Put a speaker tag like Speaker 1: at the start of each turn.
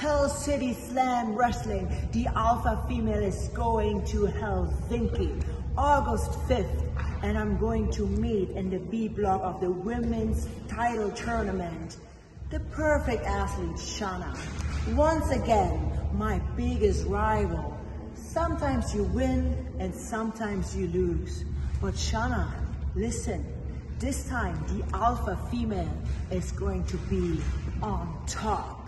Speaker 1: Hell City Slam Wrestling. The alpha female is going to Helsinki August 5th, and I'm going to meet in the B block of the women's title tournament the perfect athlete Shanna. Once again, my biggest rival. Sometimes you win and sometimes you lose. But Shanna, listen, this time the alpha female is going to be on top.